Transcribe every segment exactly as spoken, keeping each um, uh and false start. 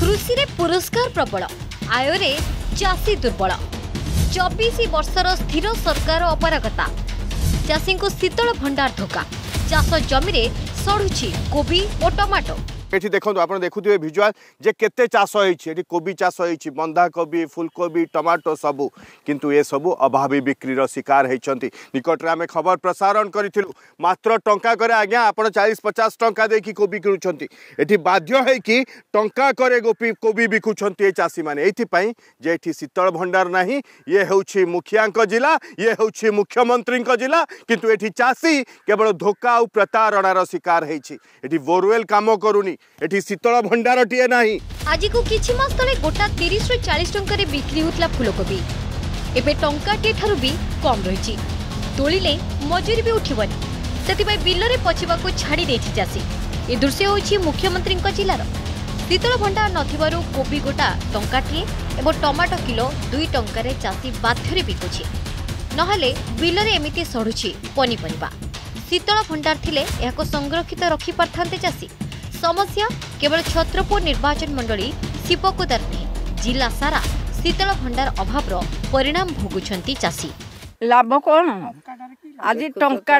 कृषि रे पुरस्कार प्रबल आय चाषी दुर्बल चौबीस वर्षर स्थिर सरकार अपरागता चाषी को शीतल भंडार धोका चाष जमी सड़ुची कोबी और टमाटो। ये देखो आप देखुए भिजुआल जे केते चाष होती कोबी चाष होती बंधाकोबी फुलकोबी टमाटो सबू किंतु ये सबू अभावी बिक्रीर शिकार होती। निकट में आम खबर प्रसारण करूँ मात्र टंका करे आज्ञा आप चालीस पचास टंका देकी कोबी किणुंट ये बाध्य होगी टंका करे गोपी कोबी बिकुंट ये चाषी मैंने ये जे ये शीतल भंडार ना ये हूँ मुखिया जिला ये हूँ मुख्यमंत्री जिला किंतु ये चाषी केवल धोखा और प्रतारणार शिकार होती बोरवेल काम करूनी एठी शीतल भंडार टीए नाही। आज को किछि मास तले गोटा तीस रु चालीस टंका रे बिक्री होतला फुलकोबी एबे टंका टे ठारु भी कम रहिछि तोलिले मजूरी भी उठिबनी सेति भाई बिल रे पछिबा को छाडी देछि चासी। ए दृश्य होछि मुख्यमंत्री को जिलार शीतल भंडार नथिबारु कोबी गोटा टंका टे एबो टमाटो किलो दुई टंका रे चासी बाध्य रे बिकुछि नहले बिल रे एमिति सडुछि पनिपरिबा। शीतल भंडार थिले याको संरक्षित रखि परथांते चासी। समस्या केवल छत्रपुर निर्वाचन मंडली शिवकुदार नहीं जिला सारा शीतल भंडार अभाव परिणाम भोगुछंती चासी। लाभ कौन आज टंका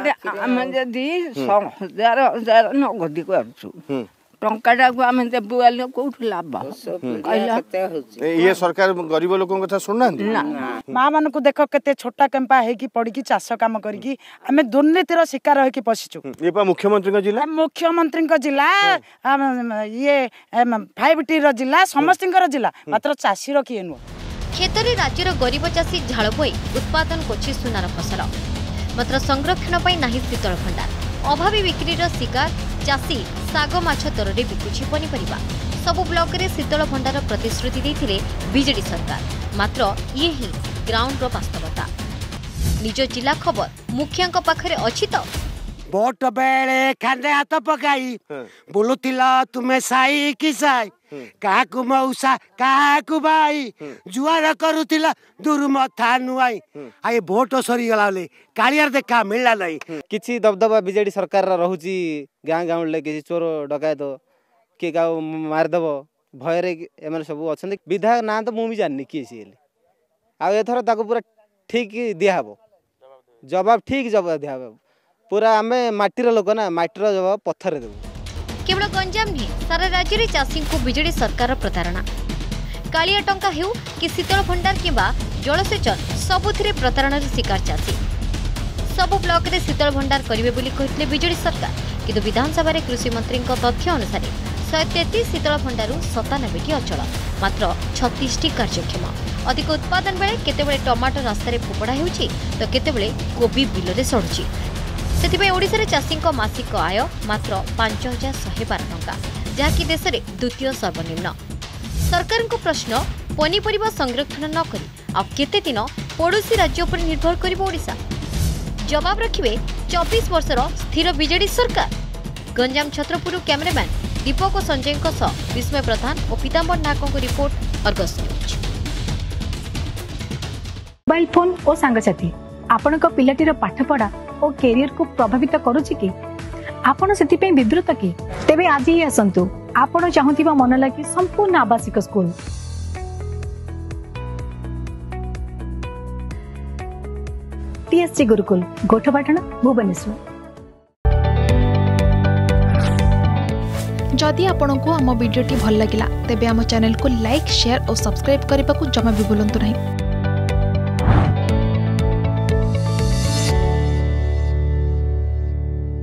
हजार हजार नगदी कर टंका को आम देबू कौट लाभ ये सरकार गरीब लोक कथा सुनना माँ मान को देख केते छोटा कैंपा है कि पड़ी की चाष काम करी आम दुर्नीतिर शिकार होकी पशिचु। ये पा मुख्यमंत्री जिला मुख्यमंत्री जिला ये फाइव टी जिला समस्त जिला मात्र चाषी रखिए नुह क्षेत्र राज्यर गरीब चाषी झाड़ बोई उत्पादन कोछि सुनार फसल मात्र संरक्षण पाई नाही शीतल भंडार अभावी बिक्रीर शिकार चाषी साग माछ दर रे बिकुछि पनिपरिबा। सबु ब्लॉक रे शीतल भंडार प्रतिश्रुति देथिले बीजेडी सरकार मात्र ये ही ग्राउंड रो वास्तवता। निज जिला खबर मुखिया पाखरे अछि तो बोट बेले खांदे हाथ पकाई बोलुतिला तुमे साई कि साई काकु मौसा काकु बाई जुआर करुतिला दूर मथा नुआई आए भोट सरी गलाले कालियार देखा मिलला नहीं किछि दबदबा बीजेडी सरकार रहुची गाँ गाँव ले किछि चोर डकायत के गाँव मारदेव भय रे एमन सब अछन विधायक ना तो मुझे जाननी किए सी आ एथर ताको पूरा ठीक दिया हबो जवाब ठीक जवाब दिया हबो पूरा आमे माटीर लोक ना माटीर जवाब पत्थर देबो। केवल गंजाम नहीं सारा राज्य में चाषी को बीजेडी सरकार प्रतारणा कालिया टंका हेउ कि शीतल भंडार किंबा जलसेचन सबुथिरे प्रतारणार शिकार चाषी। सबु ब्लॉक रे शीतल भंडार करिवे बोली कहितले बीजेडी सरकार किंतु विधानसभा रे कृषि मंत्री तथ्य अनुसार शहे तैंतीस शीतल भंडार सतानबे टी अचल मात्र छत्तीस टी कार्यक्षम। अधिक उत्पादन बेले केतेबेले टमाटो रास्तार फोपड़ा होउछि तो केतेबेले कोबी बिल रे सडुछि सेथिबाई ओडिसा रे चाषी मासिक आय मात्र पांच हजार शहे बार टंका जहाँकि देश में द्वितीय सर्वनिम्न। सरकार को प्रश्न पनीपरिबा संरक्षण न करी आ केते दिन पड़ोसी राज्य पर निर्भर करिबो ओडिसा जवाब रखिबे चौबीस वर्षर स्थिर बीजेडी सरकार। गंजाम छत्रपुर कैमरामैन दीपक और संजय विस्मय प्रधान और Pitambar Nayak report Argus News. Mobile phone और सांगसाथी आपण पिलाटीर पाठपढ़ा और कैरियर को प्रभावित करुछि कि आपण सेतिपे विब्रत कि तेबे आज ही आसंतु आपण चाहुतिबा मन लागि संपूर्ण आवासिक स्कूल टीएससी गुरुकुल गोठपाटण भुवनेश्वर। जदि आपंक आम भिडी भल लगा तेब आम चैनल को लाइक शेयर और सब्सक्राइब करने को जमा भी भूलु नहीं।